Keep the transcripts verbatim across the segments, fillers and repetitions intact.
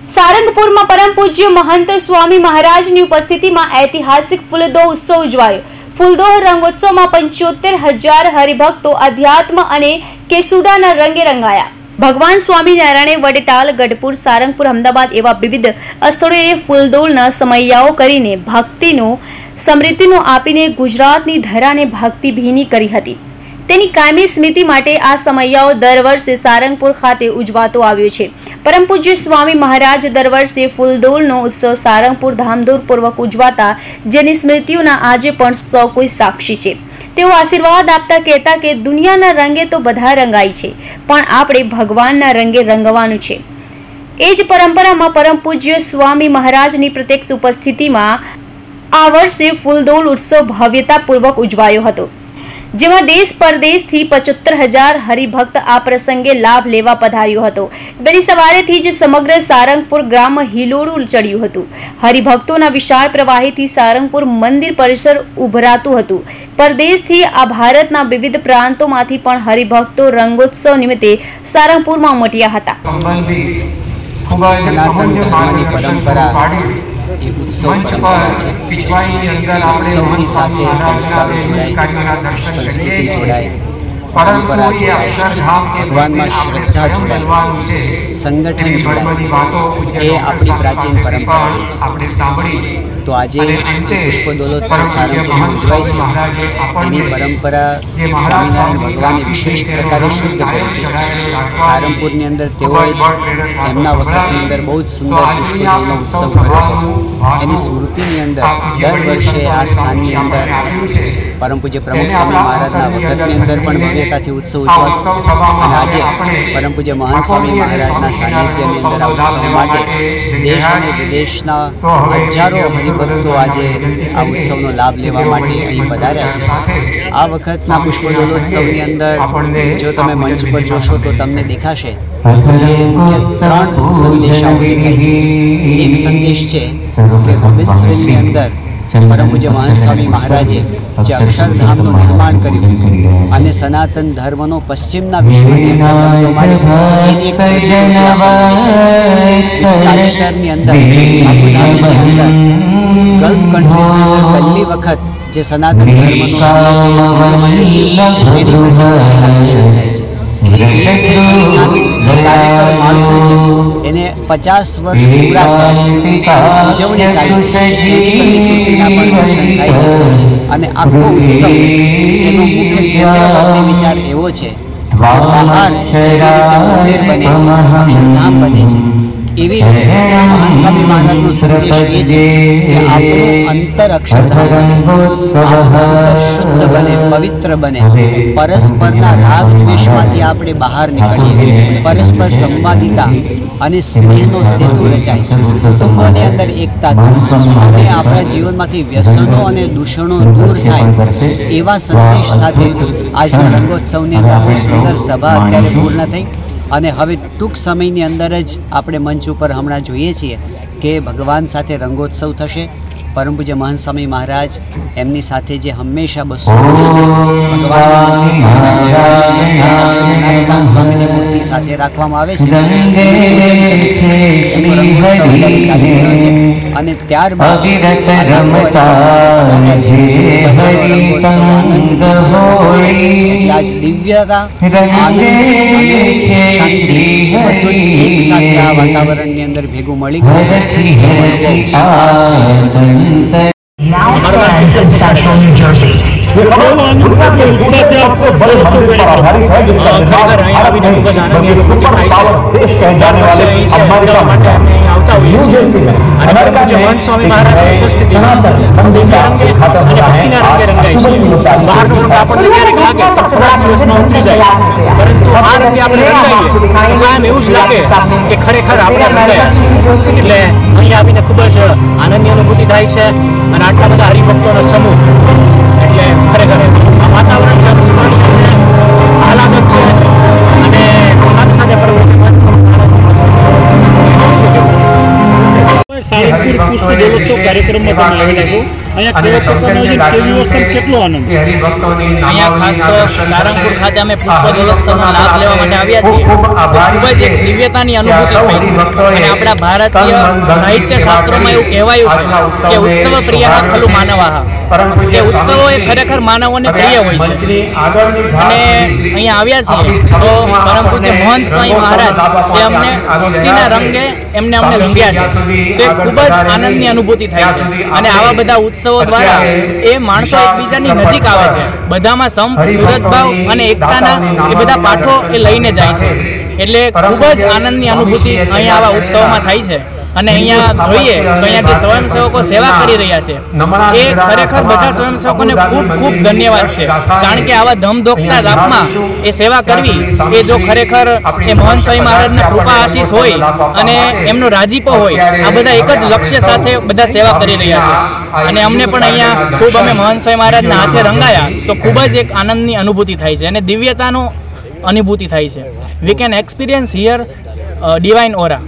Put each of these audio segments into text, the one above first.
सारंगपुर में परम पूज्य महंत स्वामी महाराज की उपस्थिति में ऐतिहासिक फूलदोह उत्सव उजवायो। फूलदोह रंगोत्सव में पंचोतेर हजार हरिभक्तों अध्यात्म अने केसुडाना रंगे रंगाया। भगवान स्वामीनारायणे वडेताल, गढ़पुर, सारंगपुर, अमदावाद एवं विविध स्थलोए फूलदोहना समययाओ करीने भक्तिनो समृद्धिनो आपीने गुजरातनी धराने भक्ति भीनी करी हती। तेनी कायमी स्मृति माटे आ समययाओ दर वर्षे सारंगपुर खाते उजवातो आव्यो छे। परम पूज्य स्वामी महाराज दर वर्षे फूलदोहनो उत्सव सारंगपुर धामधूमपूर्वक उजवाता जेनी स्मृतिओना आजे पण सौ कोई साक्षी छे। तेओ आशीर्वाद आपता कहता के दुनियाना रंगे तो बधा रंगाई छे, पण आपणे भगवानना रंगे रंगवानुं छे। एज परंपरामां परम पूज्य स्वामी महाराजनी प्रत्यक्ष उपस्थितिमां आ वर्षे फूलदोह उत्सव भव्यतापूर्वक उजवायो हतो, जेमां देश परदेशथी पचहत्तर हजार हरिभक्त आ प्रसंगे लाभ लेवा पधार्यो हतो। वहेली सवारेथी ज समग्र सारंगपुर ग्राम हिलोळું चढ़्યું હતું। हरिभक्तोना विशाळ प्रवाहीथी सारंगपुर मंदिर परिसर उभराતું હતું। परदेशथी आ भारतना विविध प्रांतोमांथी पण हरिभक्तो रंगोत्सव निमित्ते सारंगपुरमां उमट्या હતા। सनातन धर्मनी परंपरा ये उत्सव परंपरा है। उत्सव की साथ संस्कार जोड़ाय, संस्कृति जोड़ाय, परंपरा जोड़ाय, भगवान में श्रद्धा जोड़ाय, संगठन जोड़ाय, ये अपनी प्राचीन परंपरा है। तो आज पुष्पदोलोत्सव सारंगपुर में उजवाय है। एनी परंपरा स्वामीनारायण भगवाने विशेष प्रकार शुद्ध करी। सारंगपुर अंदर तेओए एमना वखतनी अंदर बहुत सुंदर पुष्पदोलनो उत्सव कर्यो। एनी स्मृतिनी अंदर दर वर्षे आ स्थाननी अंदर परम पूज्य प्रमुख स्वामी महाराजना वखतनी अंदर पण भव्यताथी उत्सव उजवायो। अने आजे परम पूज्य महान स्वामी महाराजना सानिध्यनी अंदर आ उत्सव माटे देश अने विदेशना हजारों हरिभक्तो आजे आ उत्सवनो लाभ लेवा माटे અહીં પધાર્યા છે। આ વખતના પુષ્પદોલોત્સવની અંદર જો તમે મંચ પર જોશો તો તમને દેખાશે કે ત્રણ સંદેશાઓ દેખાય છે। એક સંદેશ છે કે અમૃતસરની અંદર परम पूज्य महान स्वामी महाराजे जे अक्षरधामનું निर्माण કર્યું અને સનાતન ધર્મનો પશ્ચિમના વિશ્વની અંદર તાજેતરની અંદર ગલ્ફ કન્ટ્રીઝની અંદર પહેલી વખત જે સનાતન ધર્મનો એને पचास वर्ष पूरा थया छे। उजवणी चाली छे, प्रतिकृतिना पण दर्शन थाय छे अने आखो उत्सव एनो मुख्य केंद्र विचार एवो छे बहार मंदिर बने छे, अक्षरधाम बने छे, एवी महान स्वामी महाराजनो संदेश ए छे के आपणुं अंतर अक्षरधाम बने, अंतर शुद्ध बने, पवित्र बने, परस्परना राग द्वेषमांथी आपणे बहार निकळीए, परस्पर संवादिता અને સ્નેહનો સેતુ રચાય, કુટુંબોની અંદર એકતા થાય અને આપણા જીવનમાંથી વ્યસનો અને દૂષણો દૂર થાય એવા સંદેશ સાથે આજના રંગોત્સવની અંદર સુંદર સભા અત્યારે પૂર્ણ થઈ અને હવે ટૂંક સમયની અંદર જ આપણે મંચ ઉપર હમણાં જોઈએ છીએ કે ભગવાન સાથે રંગોત્સવ થશે। પરમ પૂજ્ય મહંત સ્વામી મહારાજ એમની સાથે જે હંમેશા બસો ભગવાન સ્વામીની મૂર્તિ સાથે રાખવામાં આવે છે અને ત્યારબાદ આજ દિવ્યતા શાંતિ બધું એક સાથે આ વાતાવરણની અંદર ભેગું મળી ગયું। Now stand in Central New Jersey. दुनिया के सबसे बड़े मंदिर पर आधारित है जिसका निर्माण भारत में बल्कि सुपर पावर देश कहे जाने वाले अमेरिका में न्यू जर्सी में अमेरिका में स्वामी महाराज सनातन मंदिर का उद्घाटन हो रहा है। अक्टूबर की तारीख बाहर નું આપણને ક્યારેક લાગે સત્તર દિવસમાં ઉતરી જાય, પરંતુ આ રીતે આપણે રંગાઈએ કાયમ એવું જ લાગે કે ખરેખર આપણે રંગાયા છે। એટલે અહીં આવીને ખૂબ જ આનંદની અનુભૂતિ થાય છે અને આટલા બધા હરિભક્તોનો સમૂહ એટલે ખરેખર આ વાતાવરણ છે, સ્મરણીય છે, આહલાદક છે અને સાથે સાથે સારંગપુર પુષ્પદોલોત્સવ કાર્યક્રમમાં તમે આવેલા છો અહીંયા ખાસ તો સારંગપુર ખાતે અમે પુષ્પ દોલોત્સવનો લાભ લેવા માટે આવ્યા છીએ. ખૂબ જ એક દિવ્યતાની અનુભૂતિ થઈ અને આપણા ભારતીય સાહિત્ય શાસ્ત્રોમાં એવું કહેવાયું છે કે ઉત્સવ પ્રિય ખલુ માનવાહ, કે ઉત્સવો એ ખરેખર માનવોને પ્રિય હોય છે. અને અહીંયા આવ્યા છીએ તો પરમ પૂજ્ય મહંત સ્વામી મહારાજ એ અમને ભક્તિના રંગે એમને અમને રંગ્યા છે. તો એ ખૂબ જ આનંદની અનુભૂતિ થાય છે. અને આવા બધા ઉત્સવો દ્વારા એ માણસો એકબીજાની નજીક આવે છે. બધામાં સંપ, સુરતભાવ અને એકતાના એ બધા પાઠો એ લઈને જાય છે. એટલે ખૂબ જ આનંદની અનુભૂતિ અહીંયા આવા ઉત્સવમાં થાય છે. અને અહીંયા જોઈએ તો અહીંયા જે સ્વયંસેવકો સેવા કરી રહ્યા છે એ ખરેખર બધા સ્વયંસેવકોને ખૂબ ખૂબ ધન્યવાદ છે. કારણ કે આવા ધમધોકતા તાપમાં એ સેવા કરવી એ જો ખરેખર એ મહંત સ્વામી મહારાજના કૃપા આશીષ હોય અને એમનો રાજીપો હોય, આ બધા એક જ લક્ષ્ય સાથે બધા સેવા કરી રહ્યા છે. અને અમને પણ અહીંયા ખૂબ અમે મહંત સ્વામી મહારાજના હાથે રંગાયા તો ખૂબ જ એક આનંદની અનુભૂતિ થાય છે અને દિવ્યતાનો અનુભૂતિ થાય છે. We can experience here divine aura.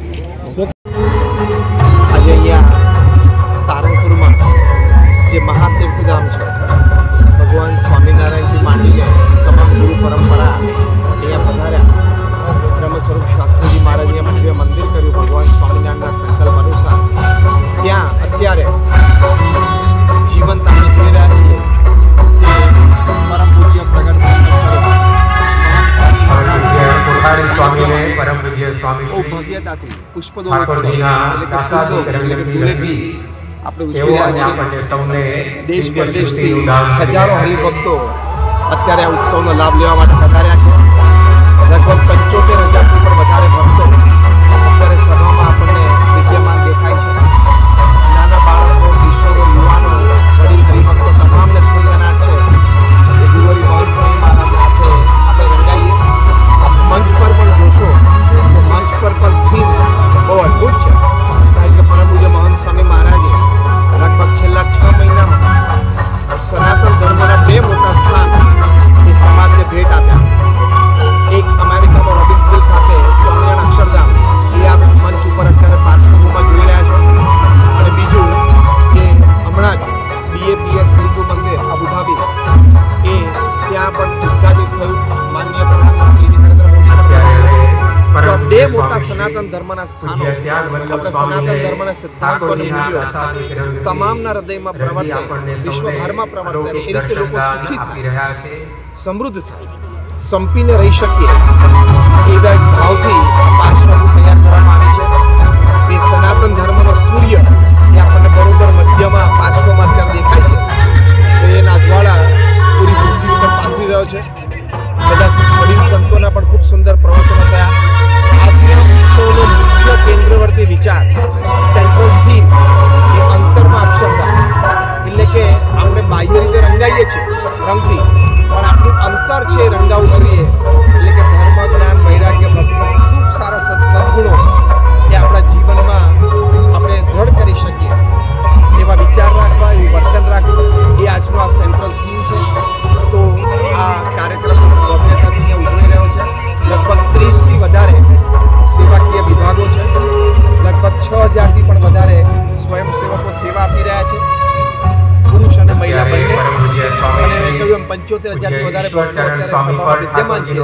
આજે અહીંયા સારંગપુરમાં જે મહાતીર્થધામ છે, ભગવાન સ્વામિનારાયણથી માંડીને તમામ ગુરુ પરંપરા અહીંયા પધાર્યા. બ્રહ્મ સ્વરૂપ શાસ્ત્રીજી મહારાજે ભવ્ય મંદિર કર્યું ભગવાન સ્વામિનારાયણના સંકલ્પ અનુસાર. ત્યાં અત્યારે જીવંત આપણે જોઈ રહ્યા છીએ કે પરમ પૂજ્ય પ્રગટ પરમ પૂજ્ય સ્વામી ભવ્યતાથી પુષ્પદોત્સવ એટલે કે ફૂલદોગ એટલે કે ધૂળેટી આપણે ઉજવી રહ્યા છીએ. દેશ પરદેશથી હજારો હરિભક્તો અત્યારે આ ઉત્સવનો લાભ લેવા માટે પધાર્યા છે. લગભગ પંચોતેર હજારથી પણ વધારે ભક્તો અત્યારે સભામાં આપણને વિદ્યમાન દેખાય છે. નાના બાળકો, કિશોરો, યુવાનો, વડીલ હરિભક્તો તમામને ખુલ્લાનાથ છે એ ગુરુવરી મહંત સ્વામી મહારાજના હાથે આપણે રંગાઈએ. મંચ પર પણ જોશો તો મંચ પર પણ થીમ બહુ અદ્ભુત છે. કારણ કે પરમ પૂજ્ય મહંત સ્વામી મહારાજે લગભગ છેલ્લા છ મહિનામાં સનાતન ધર્મના બે મોટા સ્થાન એ સમાજને ભેટ આપ્યા. એક અમેરિકામાં રોબિન્સવિલ ખાતે સ્વામિનારાયણ અક્ષરધામ એ આ મંચ ઉપર અત્યારે પાર્શ્વભૂમિમાં જોઈ રહ્યા છો. અને બીજું જે હમણાં જ બીએપીએસ હિન્દુ મંદિર અબુધાબી એ ત્યાં પણ ઉદ્ઘાટિત થયું માનનીય પ્રધાનમંત્રી નરેન્દ્ર મોદી. બે મોટા સનાતન ધર્મના સ્થાનો આપણા સનાતન ધર્મના સિદ્ધાંતો અને મૂલ્યો તમામના હૃદયમાં પ્રવર્તે, વિશ્વભરમાં પ્રવર્તે, એ રીતે લોકો સુખી થાય, સમૃદ્ધ થાય, સંપીને રહી શકીએ એવા ભાવથી પાર્શ્વભૂમિ તૈયાર કરવામાં આવી છે. એ સનાતન ધર્મનો સૂર્ય એ આપણને બરોબર મધ્યમાં પાર્શ્વમાં અત્યારે દેખાય છે. તો એના જ્વાળા પૂરી પૃથ્વી ઉપર પાથરી રહ્યો છે. બધા વડીલ સંતોના પણ ખૂબ સુંદર પ્રવચનો થયા. આજના ઉત્સવનો મુખ્ય કેન્દ્રવર્તી વિચાર, સેન્ટ્રલ થીમ એ અંતરમાં અક્ષરધામ. એટલે કે આપણે બાહ્ય રીતે રંગાઈએ છીએ રંગથી, પણ આપણું અંતર છે રંગાવું જોઈએ. એટલે કે ધર્મ, જ્ઞાન, વૈરાગ્ય, ભક્તિ, ખૂબ સારા સદગુણો એ આપણા જીવનમાં આપણે દ્રઢ કરી શકીએ એવા વિચાર રાખવા, એવું વર્તન રાખવું એ આજનો આ સેન્ટ્રલ થીમ છે. તો આ કાર્યક્રમ ભવ્યતાથી અહીંયા ઉજવી રહ્યો છે. લગભગ ત્રીસથી વધારે સેવાકીય વિભાગો છે. લગભગ છ હજારથી પણ વધારે સ્વયંસેવકો સેવા આપી રહ્યા છે, પુરુષ અને મહિલા બંને. અને કહ્યું એમ પંચોતેર હજારથી વધારે વિદ્યમાન છે.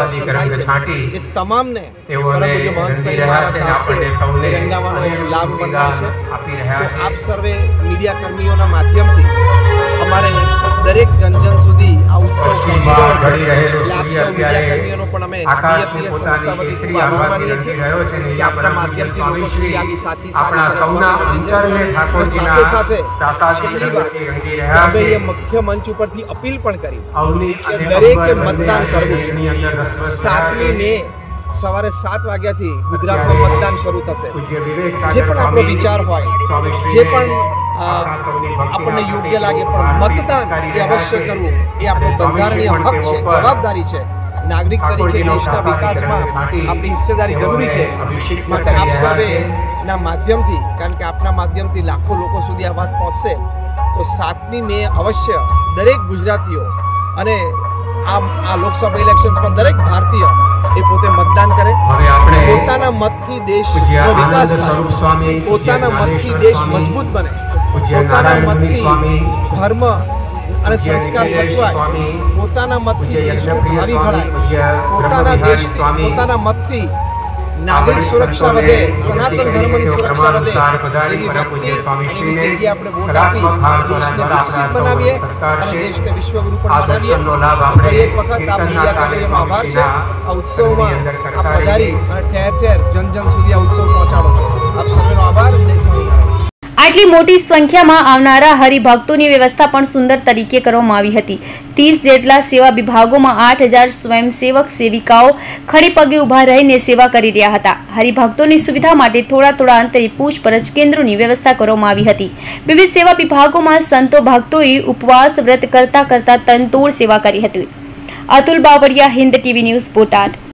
એ તમામને પરમ પૂજ્ય મહંત સ્વામી મહારાજના હસ્તે રંગાવાનો એક લાભ મળનાર છે. તો આપ સર્વે મીડિયા કર્મીઓના માધ્યમથી અમારે દરેક જનજન સુધી આ ઉત્સવ પહોંચી રહ્યો છે. એટલે આપ સૌ મીડિયા કર્મીઓનો પણ અમે બીએપીએસ સંસ્થા વતી ખૂબ આભાર માનીએ છીએ કે આપણા માધ્યમથી લોકો સુધી આવી સાચી સારી પહોંચી છે. સાથે સાથે છેલ્લી વાત અમે એ મુખ્ય મંચ ઉપરથી અપીલ પણ કરી કે દરેકે મતદાન કરવું છે. સાતમી મે સવારે સાત વાગ્યાથી ગુજરાતમાં મતદાન શરૂ થશે. જે પણ આપણો વિચાર હોય, જે પણ આપણને યોગ્ય લાગે, પણ મતદાન એ અવશ્ય કરવું એ આપણો બંધારણીય હક છે, જવાબદારી છે. નાગરિક તરીકે દેશના વિકાસમાં આપણી હિસ્સેદારી જરૂરી છે. માટે આપ સર્વેના માધ્યમથી, કારણ કે આપના માધ્યમથી લાખો લોકો સુધી આ વાત પહોંચશે, તો સાતમી મે અવશ્ય દરેક ગુજરાતીઓ અને આ આ લોકસભા ઇલેક્શન્સમાં દરેક ભારતીય એ પોતે મતદાન કરે. પોતાના મતથી દેશનો વિકાસ થાય, પોતાના મતથી દેશ મજબૂત બને. પોતાના મતથી ધર્મ અને સંસ્કાર સચવાય, પોતાના મતથી દેશનું ભાવિ ઘડાય, પોતાના દેશથી પોતાના મતથી નાગરિક સુરક્ષા વધે, સનાતન ધર્મની સુરક્ષા વધે, એવી વ્યક્તિ એવી જગ્યાએ આપણે વોટ આપી દેશને વિકસિત બનાવીએ અને દેશને વિશ્વગુરુ પણ બનાવીએ. ફરી એક વખત આપ મીડિયા કર્મીઓનો આભાર છે. આ ઉત્સવમાં આપ પધારી અને ઠેર ઠેર જન જન સુધી આ ઉત્સવ પહોંચાડો છો. આપ સર્વેનો આભાર. જય સ્વામિનારાયણ. આટલી મોટી સંખ્યામાં આવનારા હરિભક્તોની વ્યવસ્થા પણ સુંદર તરીકે કરવામાં આવી હતી. ત્રીસ જેટલા સેવા વિભાગોમાં આઠ હજાર સ્વયંસેવક સેવિકાઓ ખડે પગે ઊભા રહીને સેવા કરી રહ્યા હતા. હરિભક્તોની સુવિધા માટે થોડા થોડા અંતરે પૂછપરછ કેન્દ્રોની વ્યવસ્થા કરવામાં આવી હતી. વિવિધ સેવા વિભાગોમાં સંતો ભક્તોએ ઉપવાસ વ્રત કરતા કરતા તનતોડ સેવા કરી હતી. Atul Bavaliya, Hind TV news, Botad.